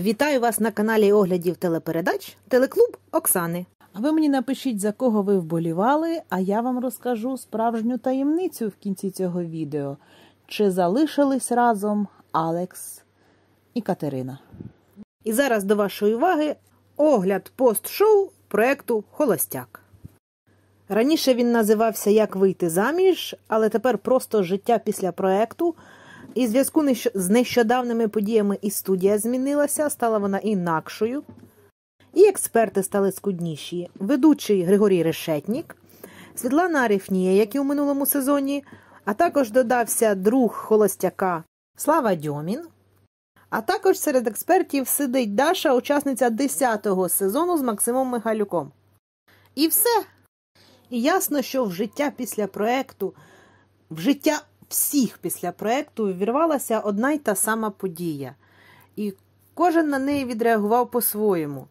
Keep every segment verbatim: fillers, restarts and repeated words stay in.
Вітаю вас на каналі оглядів телепередач «Телеклуб Оксани». А ви мені напишіть, за кого ви вболівали, а я вам розкажу справжню таємницю в кінці цього відео. Чи залишились разом Алекс і Катерина. І зараз до вашої уваги огляд пост-шоу проєкту «Холостяк». Раніше він називався «Як вийти заміж», але тепер просто «Життя після проєкту». І в зв'язку з нещодавними подіями і студія змінилася, стала вона інакшою. І експерти стали скудніші. Ведучий Григорій Решетнік, Світлана Арефнія, як і у минулому сезоні, а також додався друг холостяка Слава Дьомін. А також серед експертів сидить Даша, учасниця десятого сезону з Максимом Михайлюком. І все. І ясно, що в життя після проєкту, в життя всіх після проєкту ввірвалася одна й та сама подія. І кожен на неї відреагував по-своєму.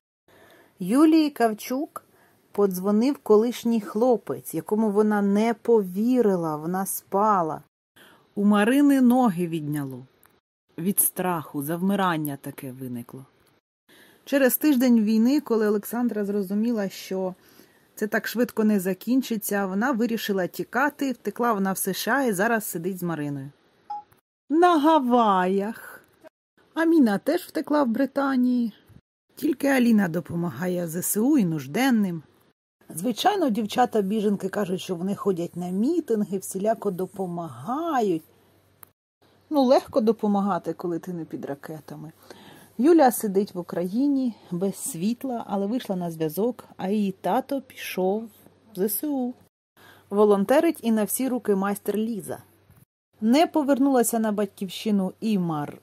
Юлії Кавчук подзвонив колишній хлопець, якому вона не повірила, вона спала. У Марини ноги відняло. Від страху, завмирання таке виникло. Через тиждень війни, коли Олександра зрозуміла, що це так швидко не закінчиться, вона вирішила тікати, втекла вона в США і зараз сидить з Мариною. На Гаваях. Аміна теж втекла в Британії. Тільки Аліна допомагає зе се у і нужденним. Звичайно, дівчата-біженки кажуть, що вони ходять на мітинги, всіляко допомагають. Ну, легко допомагати, коли ти не під ракетами. Юля сидить в Україні, без світла, але вийшла на зв'язок, а її тато пішов в зе се у. Волонтерить і на всі руки майстер Ліза. Не повернулася на батьківщину і Мар...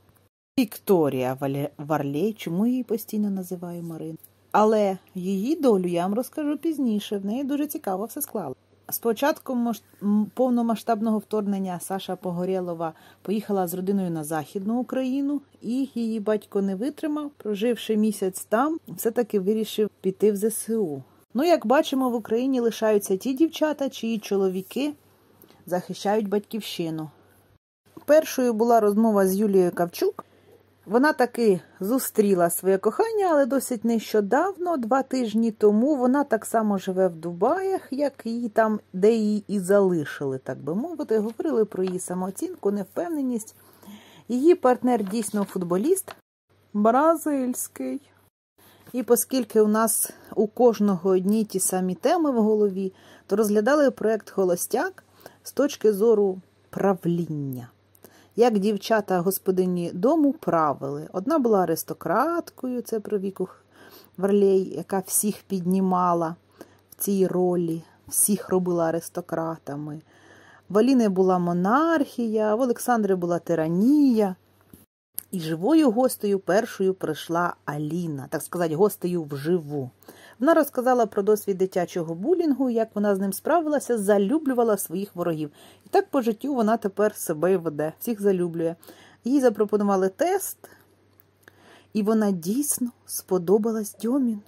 Вікторія Варлей, чому її постійно називаю Марин. Але її долю я вам розкажу пізніше, в неї дуже цікаво все склало. З початком повномасштабного вторгнення Саша Погорєлова поїхала з родиною на Західну Україну, і її батько не витримав, проживши місяць там, все-таки вирішив піти в зе се у. Ну, як бачимо, в Україні лишаються ті дівчата, чиї чоловіки захищають батьківщину. Першою була розмова з Юлією Кавчук. Вона таки зустріла своє кохання, але досить нещодавно, два тижні тому, вона так само живе в Дубаях, як її там, де її і залишили, так би мовити. Говорили про її самооцінку, невпевненість. Її партнер дійсно футболіст, бразильський. І оскільки у нас у кожного одні ті самі теми в голові, то розглядали проєкт «Холостяк» з точки зору правління. Як дівчата господині дому правили. Одна була аристократкою, це про Віку Варлей, яка всіх піднімала в цій ролі, всіх робила аристократами. В Аліни була монархія, в Олександри була тиранія. І живою гостею першою прийшла Аліна, так сказати, гостею вживу. Вона розказала про досвід дитячого булінгу, як вона з ним справилася, залюблювала своїх ворогів. І так по життю вона тепер себе і веде, всіх залюблює. Їй запропонували тест, і вона дійсно сподобалась Дьоміну.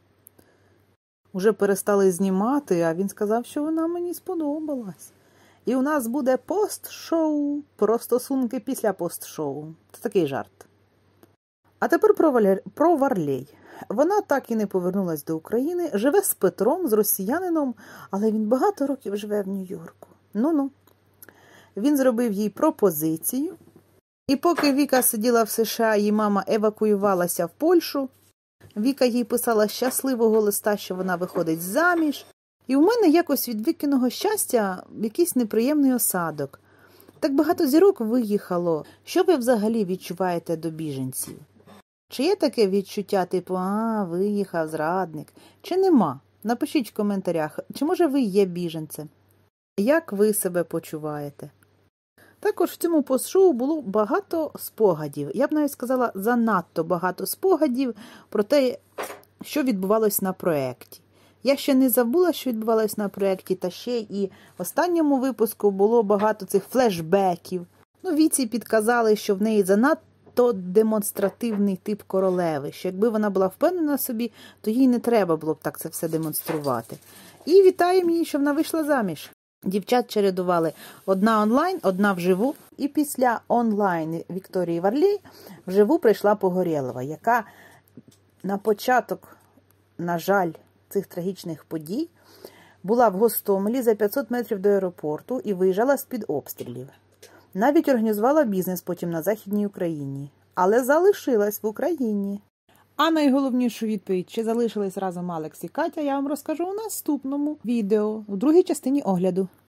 Уже перестали знімати, а він сказав, що вона мені сподобалась. І у нас буде пост-шоу про стосунки після пост-шоу. Це такий жарт. А тепер про, Валер... про Варлей. Вона так і не повернулась до України, живе з Петром, з росіянином, але він багато років живе в Нью-Йорку. Ну-ну. Він зробив їй пропозицію. І поки Віка сиділа в США, її мама евакуювалася в Польщу, Віка їй писала щасливого листа, що вона виходить заміж. І у мене якось від Вікиного щастя якийсь неприємний осадок. Так багато зірок виїхало. Що ви взагалі відчуваєте до біженців? Чи є таке відчуття, типу, а, виїхав зрадник? Чи нема? Напишіть в коментарях, чи може ви є біженцем? Як ви себе почуваєте? Також в цьому пост-шоу було багато спогадів. Я б навіть сказала, занадто багато спогадів про те, що відбувалось на проєкті. Я ще не забула, що відбувалось на проєкті, та ще і в останньому випуску було багато цих флешбеків. Ну, Віці підказали, що в неї занадто демонстративний тип королеви, що якби вона була впевнена в собі, то їй не треба було б так це все демонструвати. І вітаємо її, що вона вийшла заміж. Дівчат чередували одна онлайн, одна вживу. І після онлайн Вікторії Варлей вживу прийшла Погорєлова, яка на початок, на жаль, цих трагічних подій була в Гостомелі за п'ятсот метрів до аеропорту і виїжджала з-під обстрілів. Навіть організувала бізнес потім на Західній Україні, але залишилась в Україні. А найголовнішу відповідь, чи залишились разом Алекс і Катя, я вам розкажу у наступному відео, у другій частині огляду.